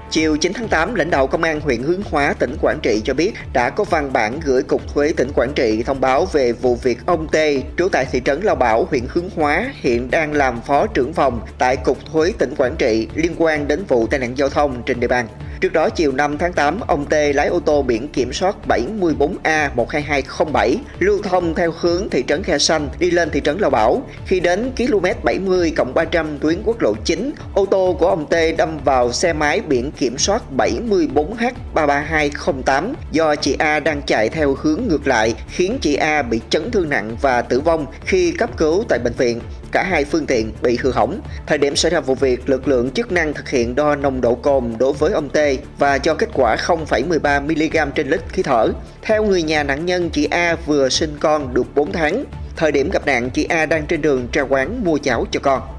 Chiều 9 tháng 8, lãnh đạo Công an huyện Hướng Hóa, tỉnh Quảng Trị cho biết đã có văn bản gửi Cục Thuế tỉnh Quảng Trị thông báo về vụ việc ông T, trú tại thị trấn Lao Bảo, huyện Hướng Hóa, hiện đang làm phó trưởng phòng tại Cục Thuế tỉnh Quảng Trị liên quan đến vụ tai nạn giao thông trên địa bàn. Trước đó, chiều 5 tháng 8, ông T lái ô tô biển kiểm soát 74A12207 lưu thông theo hướng thị trấn Khe Sanh đi lên thị trấn Lao Bảo. Khi đến km 70+300 tuyến quốc lộ 9, ô tô của ông T đâm vào xe máy biển kiểm soát 74H33208 do chị A đang chạy theo hướng ngược lại, khiến chị A bị chấn thương nặng và tử vong khi cấp cứu tại bệnh viện. Cả hai phương tiện bị hư hỏng. Thời điểm xảy ra vụ việc, lực lượng chức năng thực hiện đo nồng độ cồn đối với ông T và cho kết quả 0,13 mg trên lít khí thở. Theo người nhà nạn nhân, chị A vừa sinh con được 4 tháng. Thời điểm gặp nạn, chị A đang trên đường ra quán mua cháo cho con.